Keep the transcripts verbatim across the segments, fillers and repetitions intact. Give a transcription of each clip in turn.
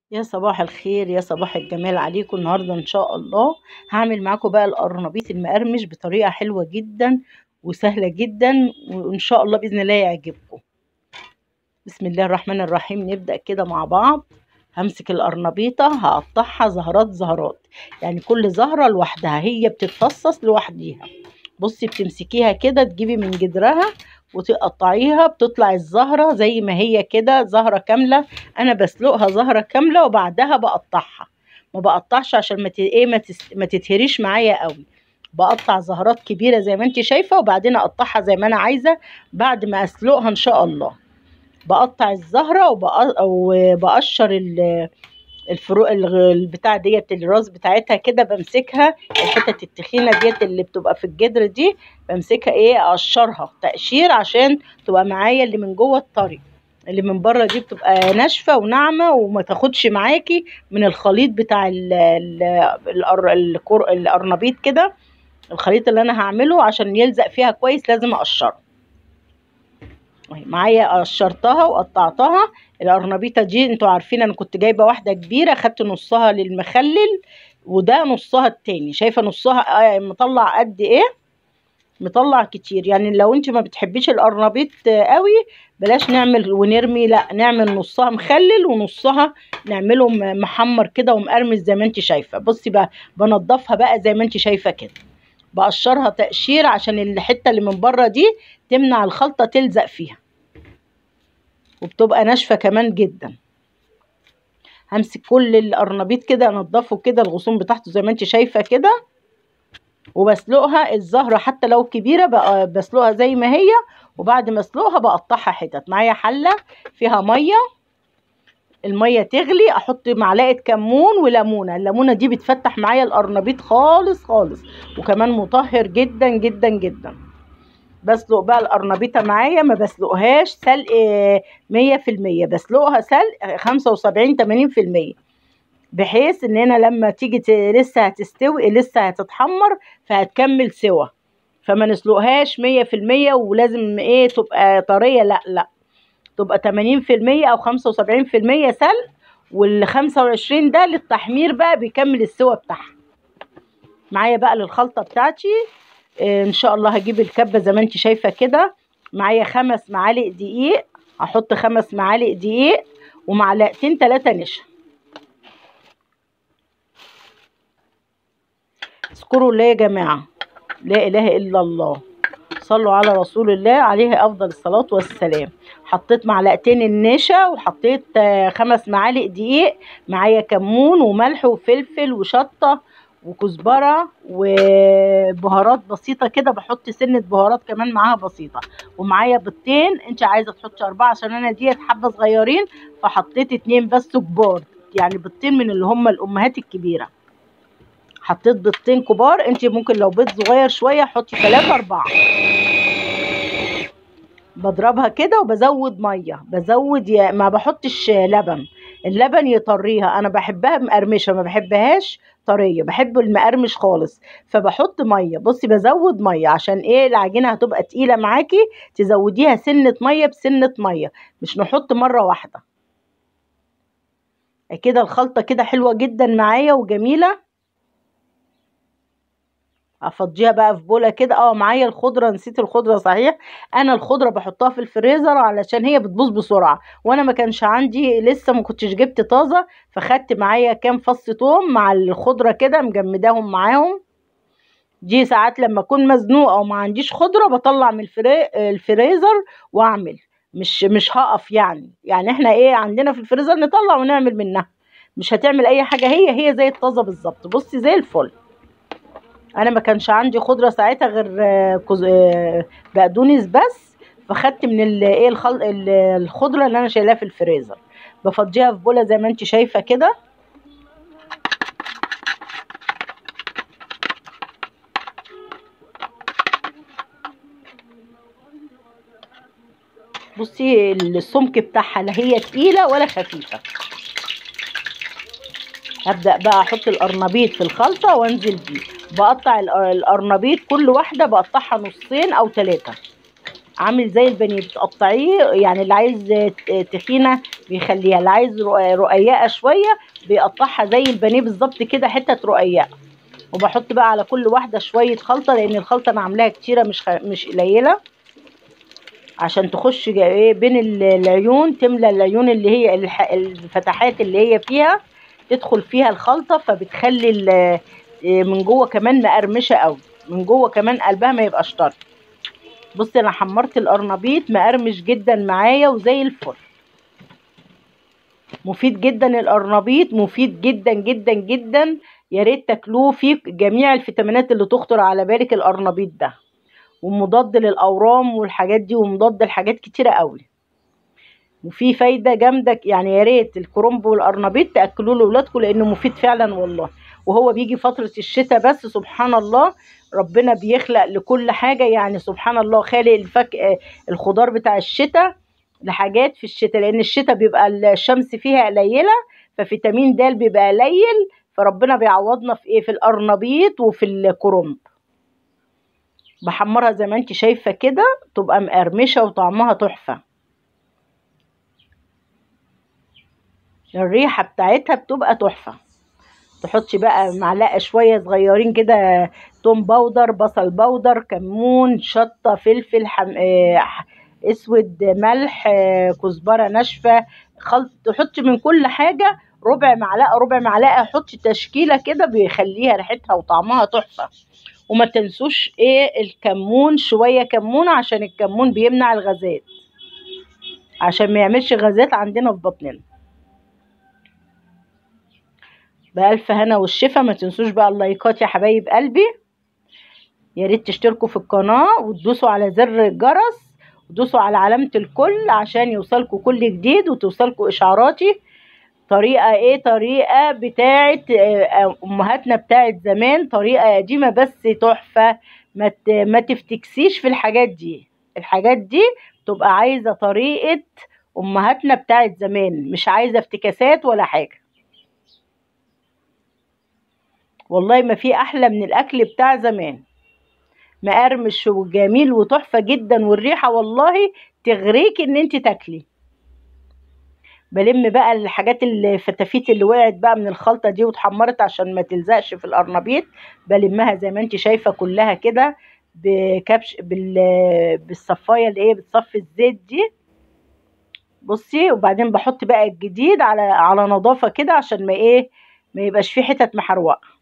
يا صباح الخير، يا صباح الجمال عليكم. النهارده ان شاء الله هعمل معاكم بقى القرنبيط المقرمش بطريقه حلوه جدا وسهله جدا، وان شاء الله باذن الله يعجبكم. بسم الله الرحمن الرحيم. نبدا كده مع بعض. همسك القرنبيطه هقطعها زهرات زهرات، يعني كل زهره لوحدها، هي بتتفصص لوحديها. بصي بتمسكيها كده، تجيبي من جدرها وتقطعيها، بتطلع الزهرة زي ما هي كده زهرة كاملة. انا بسلقها زهرة كاملة وبعدها بقطعها. ما بقطعش عشان ما ت- ايه ما, تس... ما تتهريش معايا قوي. بقطع زهرات كبيرة زي ما انت شايفة، وبعدين اقطعها زي ما انا عايزة بعد ما اسلقها ان شاء الله. بقطع الزهرة وبق... وبقشر ال... الفروق الغ- البتاع ديت، الراس بتاعتها كده بمسكها، الحتت التخينه ديت اللي بتبقى في الجدر دي بمسكها ايه اقشرها تقشير عشان تبقى معايا اللي من جوه الطري. اللي من بره دي بتبقى ناشفه وناعمه وما تاخدش معاكي من الخليط بتاع ال ال القر- الكر- القرنبيط كده. الخليط اللي انا هعمله عشان يلزق فيها كويس لازم اقشره. اهي معايا قشرتها وقطعتها. القرنبيطه دي انتوا عارفين انا كنت جايبه واحده كبيره، خدت نصها للمخلل وده نصها التاني. شايفه نصها آه، مطلع قد ايه؟ مطلع كتير. يعني لو انت ما بتحبيش القرنبيط آه، قوي بلاش نعمل ونرمي، لا نعمل نصها مخلل ونصها نعمله م- محمر كده ومقرمش زي ما انت شايفه. بصي بقى بنضفها بقى زي ما انت شايفه كده، بقشرها تقشير عشان الحته اللي من بره دي تمنع الخلطه تلزق فيها، وبتبقى ناشفه كمان جدا. همسك كل القرنبيط كده انضفه كده، الغصون بتاعته زي ما انت شايفه كده، وبسلقها الزهره حتى لو كبيره بقى بسلقها زي ما هي. وبعد ما اسلقها بقطعها حتت. معايا حله فيها ميه، الميه تغلي احط معلقه كمون وليمونه. الليمونه دي بتفتح معايا القرنبيط خالص خالص، وكمان مطهر جدا جدا جدا. بسلق بقى القرنبيطه معايا، ما بسلقهاش سلق مية في المية، بسلقها سلق خمسة وسبعين تمانين في المية، بحيث ان انا لما تيجي ت- لسه هتستوي لسه هتتحمر فهتكمل سوا. فما نسلقهاش مية في المية ولازم ايه تبقى طريه، لا لا، تبقى تمانين في المية او خمسة وسبعين في المية سلق، وال خمسة وعشرين ده للتحمير بقى بيكمل السوا بتاعها. معايا بقى للخلطه بتاعتي آه، ان شاء الله هجيب الكبه زي ما انت شايفه كده. معايا خمس معالق دقيق، هحط خمس معالق دقيق ومعلقتين ثلاثه نشا. اذكروا الله يا جماعه، لا اله الا الله، صلوا على رسول الله عليه افضل الصلاه والسلام. حطيت معلقتين النشا وحطيت آه، خمس معالق دقيق. معايا كمون وملح وفلفل وشطه وكزبره وبهارات بسيطه كده، بحط سنه بهارات كمان معاها بسيطه. ومعايا بيضتين، انت عايزه تحطي اربعه عشان انا ديت حبه صغيرين فحطيت اتنين بس كبار، يعني بيضتين من اللي هم الامهات الكبيره. حطيت بيضتين كبار، انت ممكن لو بيض صغير شويه حطي ثلاثة اربعة. بضربها كده وبزود ميه، بزود يا ما بحطش لبن. اللبن يطريها، انا بحبها مقرمشه ما بحبهاش طريه، بحب المقرمش خالص. فبحط ميه، بصي بزود ميه عشان ايه العجينه هتبقى تقيله معاكي، تزوديها سنه ميه بسنه ميه، مش نحط مره واحده. كده الخلطه كده حلوه جدا معايا وجميله. افضيها بقى في بوله كده. اه معايا الخضره، نسيت الخضره صحيح. انا الخضره بحطها في الفريزر علشان هي بتبوظ بسرعه، وانا ما كانش عندي لسه، ما كنتش جبت طازه، فخدت معايا كام فص توم مع الخضره كده مجمداهم معاهم. دي ساعات لما اكون مزنوقه وما عنديش خضره بطلع من الفري... الفريزر واعمل. مش مش هقف يعني، يعني احنا ايه عندنا في الفريزر نطلع ونعمل منها. مش هتعمل اي حاجه، هي هي زي الطازه بالظبط. بصي زي الفل. انا ما كانش عندي خضره ساعتها غير آه، كز- آه، بقدونس بس، فخدت من ال- ايه الخل... ال- الخضره اللي انا شايلاها في الفريزر. بفضيها في بوله زي ما انت شايفه كده. بصي السمك بتاعها لا هي تقيله ولا خفيفه. هبدا بقى احط القرنبيط في الخلطه وانزل بيه. بقطع الق- القرنبيط كل واحده بقطعها نصين او ثلاثه، عامل زي البانيه بتقطعيه، يعني اللي عايز تخينه بيخليها. اللي عايز رقيقه شويه بيقطعها زي البانيه بالظبط كده حتت رقيقه. وبحط بقى على كل واحده شويه خلطه، لان الخلطه انا عاملاها كتيره مش خ... مش قليله، عشان تخش ايه بين العيون، تملى العيون اللي هي الفتحات اللي هي فيها، تدخل فيها الخلطه، فبتخلي من جوه كمان مقرمشه قوي، من جوه كمان قلبها ما يبقاش طري. بصي انا حمرت القرنبيط مقرمش جدا معايا وزي الفل. مفيد جدا القرنبيط، مفيد جدا جدا جدا، يا ريت تاكلوه، فيه جميع الفيتامينات اللي تخطر على بالك القرنبيط ده، ومضاد للاورام والحاجات دي، ومضاد لحاجات كتيره قوي، وفي فايده جامده يعني. يا ريت الكرنب والقرنبيط تاكلوه لاولادكم لانه مفيد فعلا والله. وهو بيجي فتره الشتاء بس، سبحان الله ربنا بيخلق لكل حاجه، يعني سبحان الله خالق الفك الخضار بتاع الشتاء لحاجات في الشتاء، لان الشتاء بيبقى الشمس فيها قليله، ففيتامين د بيبقى قليل، فربنا بيعوضنا في ايه؟ في القرنبيط وفي الكرنب. بحمرها زي ما انت شايفه كده، تبقى مقرمشه وطعمها تحفه. الريحه بتاعتها بتبقى تحفه. تحطي بقى معلقه شويه صغيرين كده توم باودر، بصل باودر، كمون، شطه، فلفل حم... آه... اسود، ملح، آه... كزبره ناشفه، خلط. تحطي من كل حاجه ربع معلقه ربع معلقه، حطي تشكيله كده بيخليها ريحتها وطعمها تحفه. وما تنسوش ايه الكمون، شويه كمون، عشان الكمون بيمنع الغازات، عشان ما يعملش غازات عندنا في بطننا. بألف هنا والشفا. ما تنسوش بقى اللايكات يا حبايب قلبي، يا ريت تشتركوا في القناة وتدوسوا على زر الجرس وتدوسوا على علامة الكل عشان يوصلكوا كل جديد وتوصلكوا إشعاراتي. طريقة ايه؟ طريقة بتاعت امهاتنا بتاعت زمان، طريقة قديمة بس تحفة. ما ما تفتكسيش في الحاجات دي، الحاجات دي تبقى عايزة طريقة امهاتنا بتاعت زمان، مش عايزة افتكاسات ولا حاجة. والله ما في احلى من الاكل بتاع زمان، مقرمش وجميل وتحفه جدا، والريحه والله تغريك ان انت تاكلي. بلم بقى الحاجات الفتافيت اللي وقعت بقى من الخلطه دي واتحمرت عشان ما تلزقش في القرنبيط، بلمها زي ما انت شايفه كلها كده بكبش بال بالصفايه اللي هي بتصفي الزيت دي. بصي، وبعدين بحط بقى الجديد على على نظافه كده عشان ما ايه ما يبقاش فيه حتت محروقه.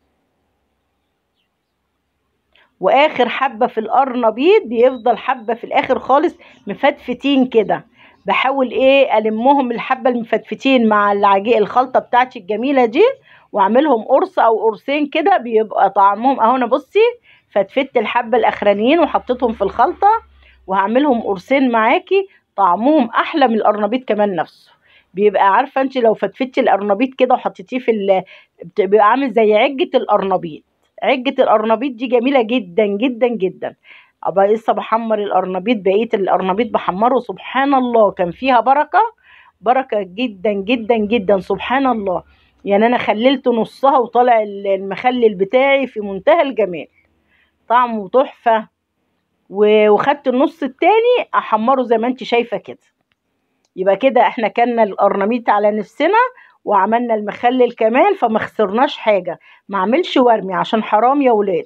واخر حبه في القرنبيط بيفضل حبه في الاخر خالص مفتفتين كده، بحاول ايه المهم الحبه المفتفتين مع العجين الخلطه بتاعتي الجميله دي، واعملهم قرص او قرصين كده، بيبقى طعمهم اهو. انا بصي فتفت الحبه الاخرانيين وحطيتهم في الخلطه، وهعملهم قرصين معاكي، طعمهم احلى من القرنبيط كمان نفسه. بيبقى عارفه انت لو فتفتي القرنبيط كده وحطيتيه في ال... بيبقى عامل زي عجه القرنبيط. عجة القرنبيط دي جميلة جدا جدا جدا. ابقى لسه بحمر القرنبيط، بقية القرنبيط بحمره، سبحان الله كان فيها بركة، بركة جدا جدا جدا، سبحان الله. يعني انا خللت نصها وطالع المخلل بتاعي في منتهى الجمال، طعمه تحفة. وخدت النص التاني احمره زي ما انت شايفة كده. يبقى كده احنا كلنا القرنبيط على نفسنا وعملنا المخلل كمان، فما خسرناش حاجه. ما اعملش وارمي عشان حرام يا ولاد.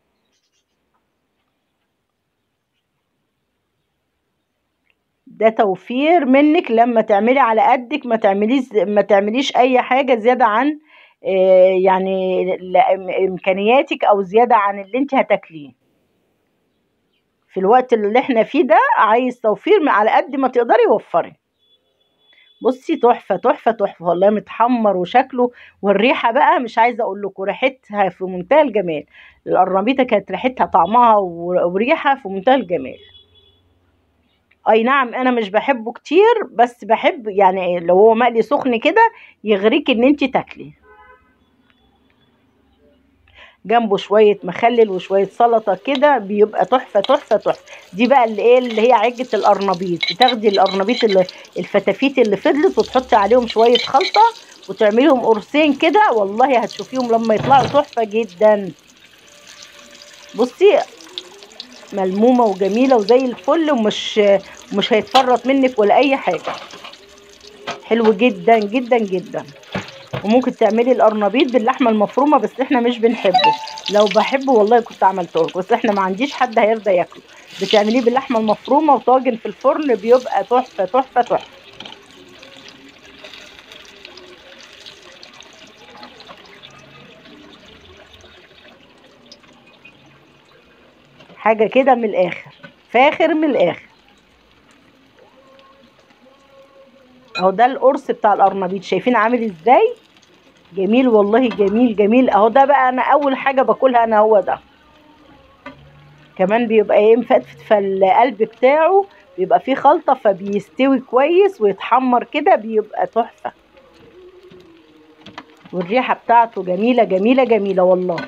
ده توفير منك لما تعملي على قدك، ما تعمليش ما تعمليش اي حاجه زياده عن اه يعني امكانياتك، او زياده عن اللي انت هتاكليه في الوقت اللي احنا فيه ده. عايز توفير على قد ما تقدري وفري. بصي تحفه تحفه تحفه والله، متحمر وشكله والريحه بقى مش عايزه اقول لكم، ريحتها في منتهى الجمال. القرنبيطه كانت ريحتها طعمها وريحه في منتهى الجمال. اي نعم انا مش بحبه كتير، بس بحب يعني لو هو مقلي سخن كده يغريك ان انت تاكلي جنبه شويه مخلل وشويه سلطه كده، بيبقى تحفه تحفه تحفه. دي بقى اللي ايه اللي هي عجه القرنبيط. تاخدي القرنبيط اللي الفتافيت اللي فضلت وتحطي عليهم شويه خلطه وتعمليهم قرصين كده، والله هتشوفيهم لما يطلعوا تحفه جدا. بصي ملمومه وجميله وزي الفل، ومش مش هيتفرط منك ولا اي حاجه. حلو جدا جدا جدا. وممكن تعملي القرنبيط باللحمه المفرومه، بس احنا مش بنحبه. لو بحبه والله كنت عملته لكم، بس احنا ما عنديش حد هيرضى ياكله. بتعمليه باللحمه المفرومه وطاجن في الفرن، بيبقى تحفه تحفه تحفه. حاجه كده من الاخر، فاخر من الاخر. اهو ده القرص بتاع القرنبيط، شايفين عامل ازاي؟ جميل والله، جميل جميل. اهو ده بقى انا اول حاجه باكلها انا، هو ده. كمان بيبقى ايه مفتفت، فالقلب بتاعه بيبقى فيه خلطه، فبيستوي كويس ويتحمر كده، بيبقى تحفه. والريحه بتاعته جميله جميله جميله والله،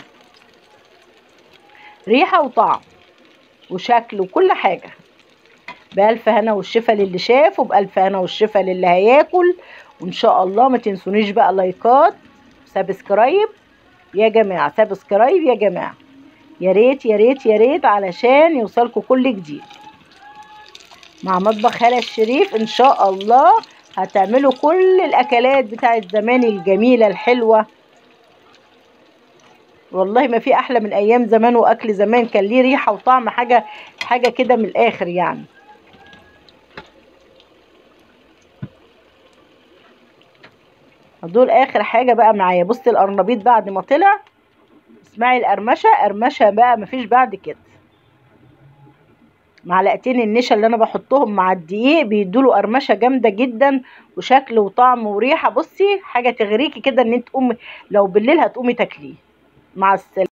ريحه وطعم وشكل وكل حاجه. بألف هنا والشفا للي شاف، وبألف هنا والشفا للي هياكل. وإن شاء الله ما تنسونيش بقى لايكات، سبسكرايب يا جماعة، سبسكرايب يا جماعة، يا ريت يا ريت يا ريت، علشان يوصلكوا كل جديد. مع مطبخ هالة الشريف إن شاء الله هتعملوا كل الأكلات بتاعت زمان الجميلة الحلوة. والله ما في أحلى من أيام زمان، وأكل زمان كان ليه ريحة وطعم، حاجة حاجة كده من الآخر يعني. دول اخر حاجه بقى معايا. بصي القرنبيط بعد ما طلع، اسمعي القرمشه، قرمشه بقى مفيش بعد كده. معلقتين النشا اللي انا بحطهم مع الدقيق بيدوله قرمشه جامده جدا، وشكل وطعم وريحه. بصي حاجه تغريكي كده ان انت تقومي لو بالليل هتقومي تاكليه. مع السلامه.